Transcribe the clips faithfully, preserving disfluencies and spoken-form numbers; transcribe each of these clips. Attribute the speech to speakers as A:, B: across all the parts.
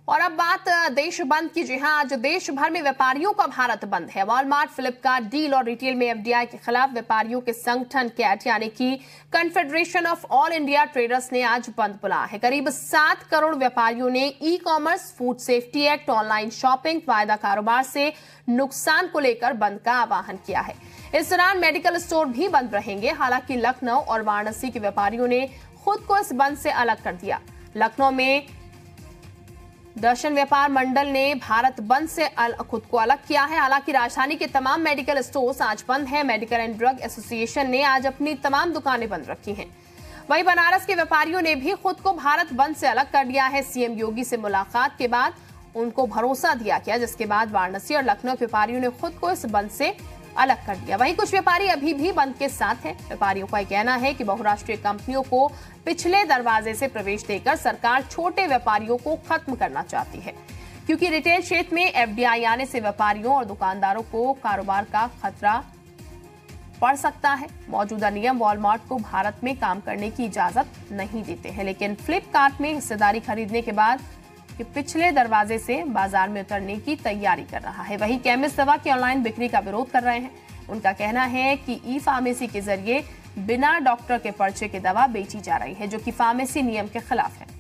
A: और अब बात देश बंद की। जी हां, आज देश भर में व्यापारियों का भारत बंद है। वॉलमार्ट, फ्लिपकार्ट, डील और रिटेल में एफडीआई के खिलाफ व्यापारियों के संगठन कैट यानी कि confederation of all India traders ने आज बंद बुलाया है। करीब सात करोड़ व्यापारियों ने e commerce, food safety act, online shopping, वायदा कारोबार से नुकसान को लेकर बंद का आह्वान किया है। इस दौरान मेडिकल स्टोर भी बंद रहेंगे। हालांकि लखनऊ और वाराणसी के व्यापारियों ने खुद को इस बंद से अलग कर दिया। लखनऊ में दर्शन व्यापार मंडल ने भारत बंद से खुद को अलग किया है। हालांकि राजधानी के तमाम मेडिकल स्टोर्स आज बंद है। मेडिकल एंड ड्रग एसोसिएशन ने आज अपनी तमाम दुकानें बंद रखी हैं। वहीं बनारस के व्यापारियों ने भी खुद को भारत बंद से अलग कर दिया है। सीएम योगी से मुलाकात के बाद उनको भरोसा दिया गया, जिसके बाद वाराणसी और लखनऊ के व्यापारियों ने खुद को इस बंद से अलग कर दिया। वहीं कुछ व्यापारी अभी भी बंद के साथ हैं। व्यापारियों का कहना है कि बहुराष्ट्रीय कंपनियों को पिछले दरवाजे से प्रवेश देकर सरकार छोटे व्यापारियों को खत्म करना चाहती है, क्योंकि रिटेल क्षेत्र में एफडीआई आने से व्यापारियों और दुकानदारों को कारोबार का खतरा पड़ सकता है। मौजूदा नियम वॉलमार्ट को भारत में काम करने की इजाजत नहीं देते हैं, लेकिन फ्लिपकार्ट में हिस्सेदारी खरीदने के बाद कि पिछले दरवाजे से बाजार में उतरने की तैयारी कर रहा है। वहीं केमिस्ट दवा की ऑनलाइन बिक्री का विरोध कर रहे हैं। उनका कहना है कि ई फार्मेसी के जरिए बिना डॉक्टर के पर्चे की दवा बेची जा रही है, जो कि फार्मेसी नियम के खिलाफ है।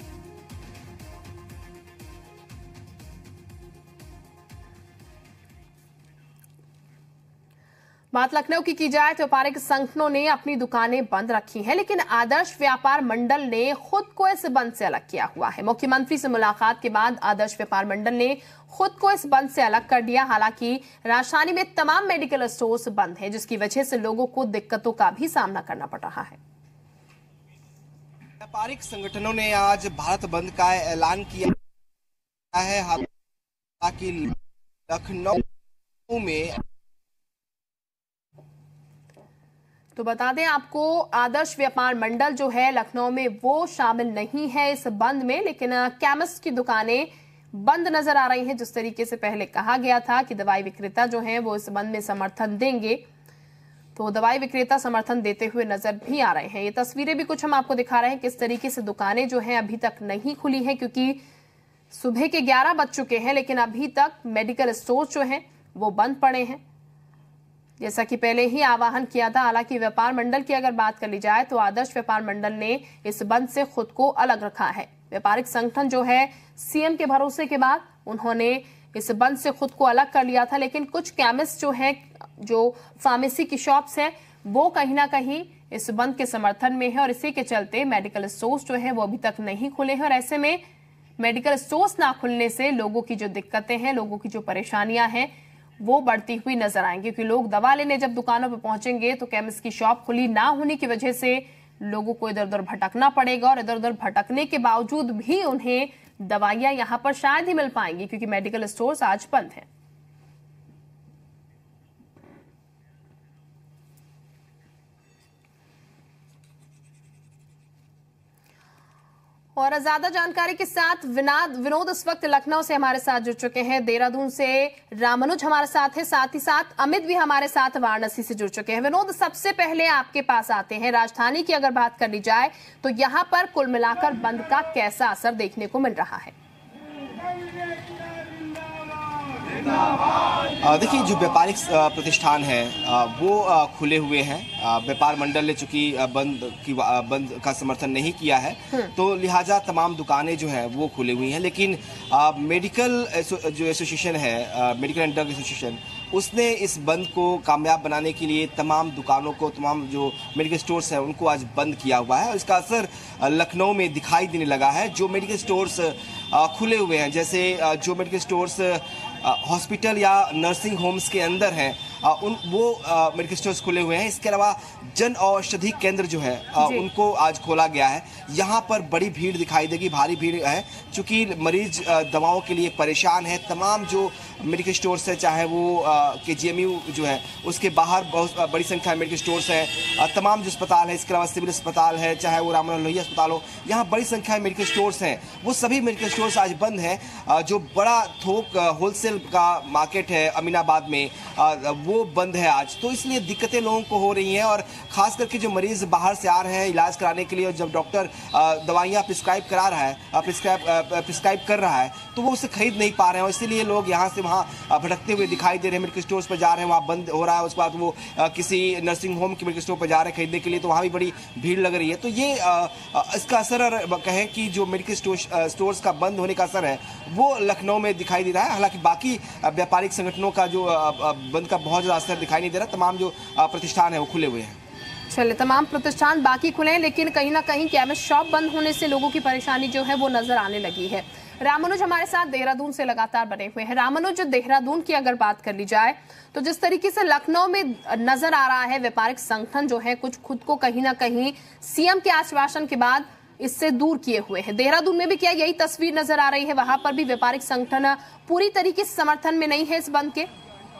A: बात लखनऊ की की जाए तो व्यापारिक संगठनों ने अपनी दुकानें बंद रखी हैं, लेकिन आदर्श व्यापार मंडल ने खुद को इस बंद से अलग किया हुआ है। मुख्यमंत्री से मुलाकात के बाद आदर्श व्यापार मंडल ने खुद को इस बंद से अलग कर दिया। हालांकि राजधानी में तमाम मेडिकल स्टोर्स बंद हैं, जिसकी वजह से लोगों को दिक्कतों का भी सामना करना पड़ रहा है।
B: व्यापारिक संगठनों ने आज भारत बंद का ऐलान किया है। हालांकि लखनऊ में
A: तो बता दें आपको, आदर्श व्यापार मंडल जो है लखनऊ में वो शामिल नहीं है इस बंद में, लेकिन केमिस्ट की दुकानें बंद नजर आ रही हैं। जिस तरीके से पहले कहा गया था कि दवाई विक्रेता जो हैं वो इस बंद में समर्थन देंगे, तो दवाई विक्रेता समर्थन देते हुए नजर भी आ रहे हैं। ये तस्वीरें भी कुछ हम आपको दिखा रहे हैं किस तरीके से दुकानें जो हैं अभी तक नहीं खुली हैं, क्योंकि सुबह के ग्यारह बज चुके हैं, लेकिन अभी तक मेडिकल स्टोर जो हैं वो बंद पड़े हैं, जैसा कि पहले ही आह्वान किया था। हालांकि व्यापार मंडल की अगर बात कर ली जाए तो आदर्श व्यापार मंडल ने इस बंद से खुद को अलग रखा है। व्यापारिक संगठन जो है सीएम के भरोसे के बाद उन्होंने इस बंद से खुद को अलग कर लिया था, लेकिन कुछ केमिस्ट जो है, जो फार्मेसी की शॉप्स हैं, वो कहीं ना कहीं इस बंद के समर्थन में है और इसी के चलते मेडिकल स्टोर्स जो है वो अभी तक नहीं खुले हैं। और ऐसे में मेडिकल स्टोर्स ना खुलने से लोगों की जो दिक्कतें हैं, लोगों की जो परेशानियां हैं वो बढ़ती हुई नजर आएंगी, क्योंकि लोग दवा लेने जब दुकानों पर पहुंचेंगे तो केमिस्ट की शॉप खुली ना होने की वजह से लोगों को इधर उधर भटकना पड़ेगा और इधर उधर भटकने के बावजूद भी उन्हें दवाइयां यहां पर शायद ही मिल पाएंगी, क्योंकि मेडिकल स्टोर्स आज बंद हैं। और ज्यादा जानकारी के साथ विनोद विनोद इस वक्त लखनऊ से हमारे साथ जुड़ चुके हैं। देहरादून से रामानुज हमारे साथ है, साथ ही साथ अमित भी हमारे साथ वाराणसी से जुड़ चुके हैं। विनोद, सबसे पहले आपके पास आते हैं। राजधानी की अगर बात कर ली जाए तो यहाँ पर कुल मिलाकर बंद का कैसा असर देखने को मिल रहा है?
B: देखिए, जो व्यापारिक प्रतिष्ठान है वो खुले हुए हैं। व्यापार मंडल ने चूंकि बंद की बंद का समर्थन नहीं किया है, तो लिहाजा तमाम दुकानें जो हैं वो खुली हुई हैं। लेकिन मेडिकल जो एसोसिएशन है, मेडिकल एंड ड्रग एसोसिएशन, उसने इस बंद को कामयाब बनाने के लिए तमाम दुकानों को, तमाम जो मेडिकल स्टोर्स हैं उनको आज बंद किया हुआ है। और इसका असर लखनऊ में दिखाई देने लगा है। जो मेडिकल स्टोर्स खुले हुए हैं, जैसे जो मेडिकल स्टोर्स हॉस्पिटल या नर्सिंग होम्स के अंदर हैं, उन वो मेडिकल स्टोर्स खुले हुए हैं। इसके अलावा जन औषधि केंद्र जो है उनको आज खोला गया है। यहाँ पर बड़ी भीड़ दिखाई देगी, भारी भीड़ है, चूँकि मरीज दवाओं के लिए परेशान है। तमाम जो मेडिकल स्टोर्स है, चाहे वो के जी एम यू जो है उसके बाहर बहुत बड़ी संख्या में मेडिकल स्टोर्स हैं। तमाम जो अस्पताल है, इसके अलावा सिविल अस्पताल है, चाहे वो राममनोहर लोहिया अस्पताल हो, यहाँ बड़ी संख्या में मेडिकल स्टोर्स हैं। वो सभी मेडिकल स्टोर्स आज बंद हैं। जो बड़ा थोक होलसेल का मार्केट है अमीनाबाद में, वो वो बंद है आज, तो इसलिए दिक्कतें लोगों को हो रही हैं। और खास करके जो मरीज बाहर से आ रहे हैं इलाज कराने के लिए, और जब डॉक्टर दवाइयाँ प्रिस्क्राइब करा रहा है, प्रिस्क्राइब प्रिस्क्राइब कर रहा है, तो वो उसे खरीद नहीं पा रहे हैं। इसीलिए लोग यहाँ से वहाँ भटकते हुए दिखाई दे रहे हैं। मेडिकल स्टोर्स पर जा रहे हैं, वहाँ बंद हो रहा है। उसके बाद वो किसी नर्सिंग होम के मेडिकल स्टोर पर जा रहे हैं खरीदने के लिए, तो वहाँ भी बड़ी भीड़ लग रही है। तो ये इसका असर, कहें कि जो मेडिकल स्टोर्स का बंद होने का असर है वो लखनऊ में दिखाई दे रहा है। हालांकि बाकी व्यापारिक संगठनों का जो बंद का बहुत ज़्यादा असर दिखाई नहीं दे रहा। तमाम जो प्रतिष्ठान है वो खुले हुए हैं।
A: चलिए, तमाम प्रतिष्ठान बाकी खुले हैं, लेकिन कहीं ना कहीं केमिस्ट शॉप बंद होने से लोगों की परेशानी जो है वो नजर आने लगी है। रामानुज हमारे साथ देहरादून से लगातार बने हुए हैं। रामानुज, देहरादून की अगर बात कर ली जाए तो जिस तरीके से लखनऊ में नजर आ रहा है व्यापारिक संगठन जो है कुछ खुद को कहीं ना कहीं सीएम के आश्वासन के बाद इससे दूर किए हुए हैं। देहरादून में भी क्या यही तस्वीर नजर आ रही है? वहां पर भी व्यापारिक संगठन पूरी तरीके से समर्थन में नहीं है इस बंद के।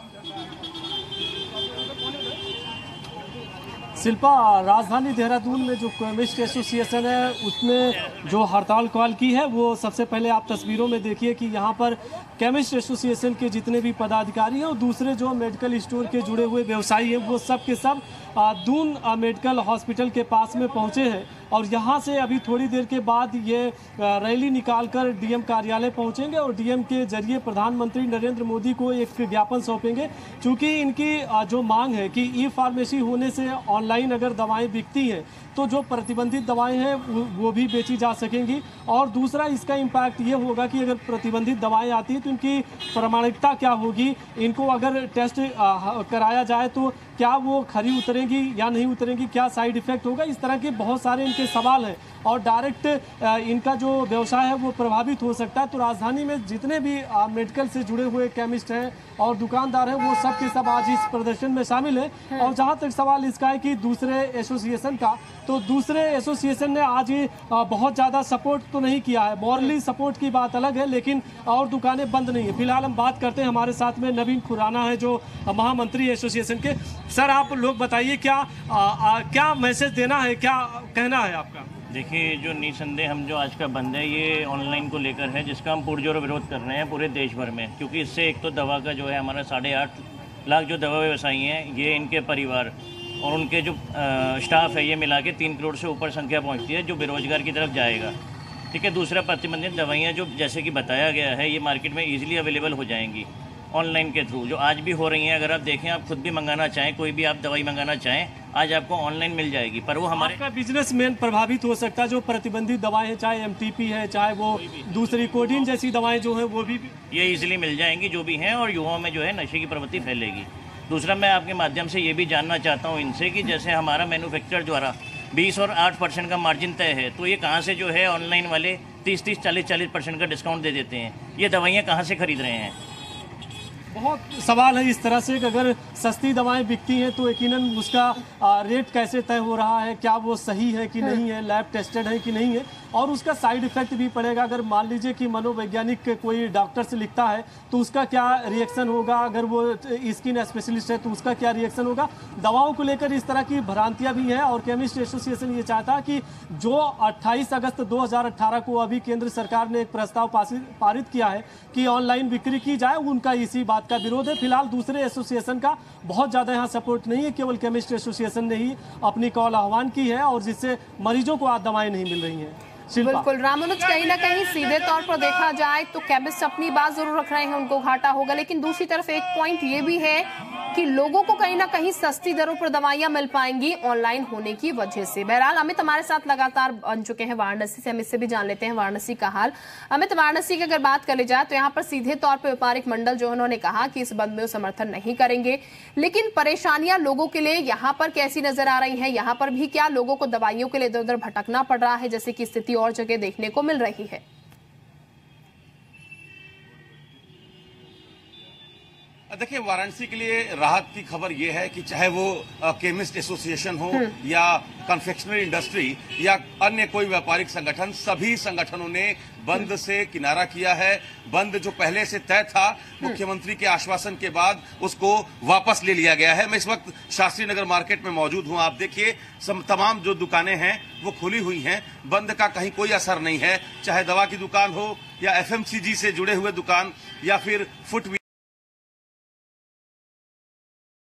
C: शिल्पा, राजधानी देहरादून में जो केमिस्ट एसोसिएशन है उसने जो हड़ताल कॉल की है, वो सबसे पहले आप तस्वीरों में देखिए कि यहाँ पर केमिस्ट एसोसिएशन के जितने भी पदाधिकारी हैं और दूसरे जो मेडिकल स्टोर के जुड़े हुए व्यवसायी हैं वो सब के सब दून मेडिकल हॉस्पिटल के पास में पहुँचे हैं। और यहाँ से अभी थोड़ी देर के बाद ये रैली निकालकर डीएम कार्यालय पहुँचेंगे और डीएम के जरिए प्रधानमंत्री नरेंद्र मोदी को एक ज्ञापन सौंपेंगे। चूँकि इनकी जो मांग है कि ई फार्मेसी होने से ऑनलाइन अगर दवाएं बिकती हैं तो जो प्रतिबंधित दवाएं हैं वो भी बेची जा सकेंगी। और दूसरा इसका इम्पैक्ट ये होगा कि अगर प्रतिबंधित दवाएं आती हैं तो इनकी प्रामाणिकता क्या होगी, इनको अगर टेस्ट कराया जाए तो क्या वो खरी उतरेंगी या नहीं उतरेंगी, क्या साइड इफेक्ट होगा, इस तरह के बहुत सारे इनके सवाल हैं और डायरेक्ट इनका जो व्यवसाय है वो प्रभावित हो सकता है। तो राजधानी में जितने भी मेडिकल से जुड़े हुए केमिस्ट हैं और दुकानदार हैं वो सब के सब आज इस प्रदर्शन में शामिल हैं। और जहां तक सवाल इसका है कि दूसरे एसोसिएशन का, तो दूसरे एसोसिएशन ने आज ये बहुत ज़्यादा सपोर्ट तो नहीं किया है। मॉरली सपोर्ट की बात अलग है, लेकिन और दुकानें बंद नहीं है। फिलहाल हम बात करते हैं, हमारे साथ में नवीन खुराना है जो महामंत्री एसोसिएशन के। सर, आप लोग बताइए क्या आ, आ, क्या मैसेज देना है, क्या कहना है आपका?
D: देखिए, जो निसंदेह हम जो आज का बंद है ये ऑनलाइन को लेकर है, जिसका हम पुरजोर विरोध कर रहे हैं पूरे देश भर में। क्योंकि इससे एक तो दवा का जो है हमारा साढ़े आठ लाख जो दवा व्यवसायी हैं, ये इनके परिवार और उनके जो स्टाफ है ये मिला के तीन करोड़ से ऊपर संख्या पहुंचती है जो बेरोजगार की तरफ जाएगा। ठीक है। दूसरा, प्रतिबंधित दवाइयाँ जो जैसे कि बताया गया है ये मार्केट में ईजिली अवेलेबल हो जाएंगी ऑनलाइन के थ्रू, जो आज भी हो रही हैं। अगर आप देखें, आप खुद भी मंगाना चाहें, कोई भी आप दवाई मंगाना चाहें, आज आपको ऑनलाइन मिल जाएगी। पर वो हमारे
C: आपका बिजनेसमैन प्रभावित हो सकता है। जो प्रतिबंधित दवाएं हैं, चाहे एमटीपी है, चाहे वो दूसरी कोडीन जैसी दवाएं जो हैं वो भी
D: ये इजीली मिल जाएंगी जो भी हैं, और युवाओं में जो है नशे की प्रवृत्ति फैलेगी। दूसरा, मैं आपके माध्यम से ये भी जानना चाहता हूँ इनसे कि जैसे हमारा मैन्युफैक्चर द्वारा बीस और आठ परसेंट का मार्जिन तय है, तो ये कहाँ से जो है ऑनलाइन वाले तीस तीस चालीस चालीस परसेंट का डिस्काउंट दे देते हैं? ये दवाइयाँ कहाँ से खरीद रहे हैं?
C: बहुत सवाल है इस तरह से कि अगर सस्ती दवाएं बिकती हैं तो यकीनन उसका रेट कैसे तय हो रहा है, क्या वो सही है कि नहीं है, लैब टेस्टेड है कि नहीं है, और उसका साइड इफेक्ट भी पड़ेगा। अगर मान लीजिए कि मनोवैज्ञानिक कोई डॉक्टर से लिखता है तो उसका क्या रिएक्शन होगा, अगर वो स्किन स्पेशलिस्ट है तो उसका क्या रिएक्शन होगा। दवाओं को लेकर इस तरह की भ्रांतियां भी हैं और केमिस्ट एसोसिएशन ये चाहता है कि जो अट्ठाईस अगस्त दो हज़ार अठारह को अभी केंद्र सरकार ने एक प्रस्ताव पारित किया है कि ऑनलाइन बिक्री की जाए, उनका इसी बात का विरोध है। फिलहाल दूसरे एसोसिएशन का बहुत ज्यादा यहाँ सपोर्ट नहीं है, केवल केमिस्ट एसोसिएशन ने ही अपनी कॉल आह्वान की है और जिससे मरीजों को आज दवाएं नहीं मिल रही हैं।
A: बिल्कुल रामानुज, कहीं ना कहीं सीधे तौर पर देखा जाए तो केमिस्ट अपनी बात जरूर रख रहे हैं, उनको घाटा होगा, लेकिन दूसरी तरफ एक पॉइंट ये भी है कि लोगों को कहीं ना कहीं सस्ती दरों पर दवाइयां मिल पाएंगी ऑनलाइन होने की वजह से। बहरहाल अमित हमारे साथ लगातार बन चुके हैं वाराणसी से, हम इससे भी जान लेते हैं वाराणसी का हाल। अमित, वाराणसी की अगर बात कर ली जाए तो यहाँ पर सीधे तौर पर व्यापारिक मंडल जो उन्होंने कहा कि इस बंद में समर्थन नहीं करेंगे, लेकिन परेशानियां लोगों के लिए यहाँ पर कैसी नजर आ रही है? यहाँ पर भी क्या लोगों को दवाइयों के लिए इधर उधर भटकना पड़ रहा है जैसे की स्थिति और जगह देखने को मिल रही है?
E: देखिए, वाराणसी के लिए राहत की खबर यह है कि चाहे वो केमिस्ट एसोसिएशन हो या कन्फेक्शनरी इंडस्ट्री या अन्य कोई व्यापारिक संगठन, सभी संगठनों ने बंद से किनारा किया है। बंद जो पहले से तय था, मुख्यमंत्री के आश्वासन के बाद उसको वापस ले लिया गया है। मैं इस वक्त शास्त्री नगर मार्केट में मौजूद हूं। आप देखिए, तमाम जो दुकानें हैं वो खुली हुई हैं, बंद का कहीं कोई असर नहीं है। चाहे दवा की दुकान हो या एफएमसीजी से जुड़े हुए दुकान या फिर फुट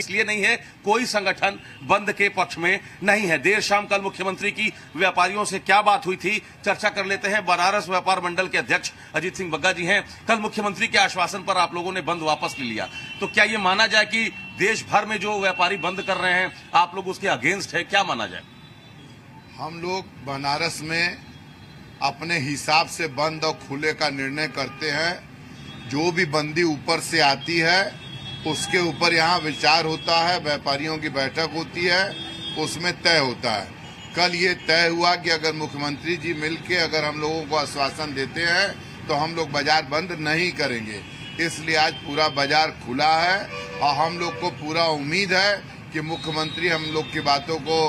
E: इसलिए नहीं है, कोई संगठन बंद के पक्ष में नहीं है। देर शाम कल मुख्यमंत्री की व्यापारियों से क्या बात हुई थी, चर्चा कर लेते हैं। बनारस व्यापार मंडल के अध्यक्ष अजीत सिंह बग्गा जी हैं। कल मुख्यमंत्री के आश्वासन पर आप लोगों ने बंद वापस ले लिया, तो क्या ये माना जाए कि देश भर में जो व्यापारी बंद कर रहे हैं आप लोग उसके अगेंस्ट है? क्या माना जाए?
F: हम लोग बनारस में अपने हिसाब से बंद और खुले का निर्णय करते हैं। जो भी बंदी ऊपर से आती है उसके ऊपर यहाँ विचार होता है, व्यापारियों की बैठक होती है, उसमें तय होता है। कल ये तय हुआ कि अगर मुख्यमंत्री जी मिलके अगर हम लोगों को आश्वासन देते हैं तो हम लोग बाजार बंद नहीं करेंगे। इसलिए आज पूरा बाजार खुला है और हम लोग को पूरा उम्मीद है कि मुख्यमंत्री हम लोग की बातों को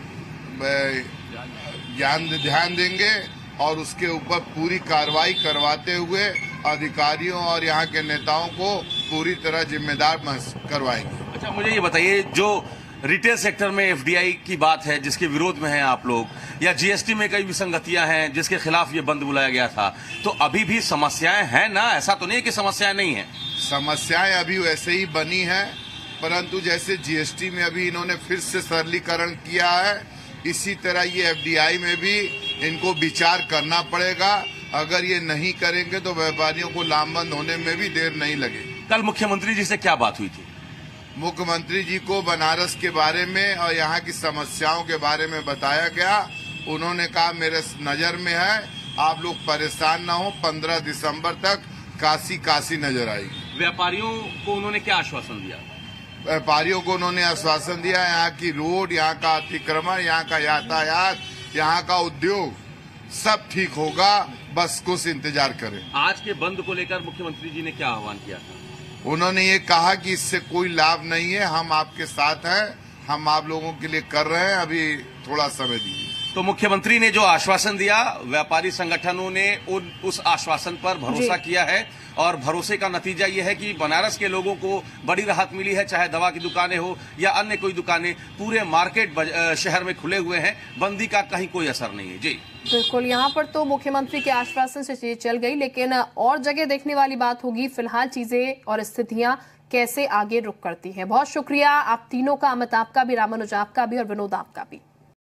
F: ध्यान ध्यान देंगे और उसके ऊपर पूरी कार्रवाई करवाते हुए अधिकारियों और यहाँ के नेताओं को पूरी तरह जिम्मेदार करवाएंगे।
E: अच्छा, मुझे ये बताइए, जो रिटेल सेक्टर में एफडीआई की बात है जिसके विरोध में हैं आप लोग, या जीएसटी में कई विसंगतियां हैं जिसके खिलाफ ये बंद बुलाया गया था, तो अभी भी समस्याएं हैं ना? ऐसा तो नहीं कि समस्याएं नहीं है।
F: समस्याएं अभी वैसे ही बनी हैं, परंतु जैसे जीएसटी में अभी इन्होंने फिर से सरलीकरण किया है, इसी तरह ये एफडीआई में भी इनको विचार करना पड़ेगा। अगर ये नहीं करेंगे तो व्यापारियों को लामबंद होने में भी देर नहीं लगेगी।
E: कल मुख्यमंत्री जी से क्या बात हुई थी?
F: मुख्यमंत्री जी को बनारस के बारे में और यहाँ की समस्याओं के बारे में बताया गया। उन्होंने कहा मेरे नजर में है, आप लोग परेशान ना हो, पंद्रह दिसंबर तक काशी काशी नजर आएगी।
E: व्यापारियों को उन्होंने क्या आश्वासन दिया?
F: व्यापारियों को उन्होंने आश्वासन दिया यहाँ की रोड, यहाँ का अतिक्रमण, यहाँ का यातायात, यहाँ का उद्योग सब ठीक होगा, बस कुछ इंतजार करें।
E: आज के बंद को लेकर मुख्यमंत्री जी ने क्या आह्वान किया था?
F: उन्होंने ये कहा कि इससे कोई लाभ नहीं है, हम आपके साथ हैं, हम आप लोगों के लिए कर रहे हैं, अभी थोड़ा समय दीजिए।
E: तो मुख्यमंत्री ने जो आश्वासन दिया, व्यापारी संगठनों ने उन उस आश्वासन पर भरोसा किया है और भरोसे का नतीजा ये है कि बनारस के लोगों को बड़ी राहत मिली है। चाहे दवा की दुकानें हो या अन्य कोई दुकानें, पूरे मार्केट शहर में खुले हुए हैं, बंदी का कहीं कोई असर नहीं है। जी
A: बिल्कुल, यहाँ पर तो मुख्यमंत्री के आश्वासन से चीजें चल गई, लेकिन और जगह देखने वाली बात होगी फिलहाल चीजें और स्थितियां कैसे आगे रुख करती हैं। बहुत शुक्रिया आप तीनों का, अमित आपका भी, रामानुज आपका भी और विनोद आपका भी।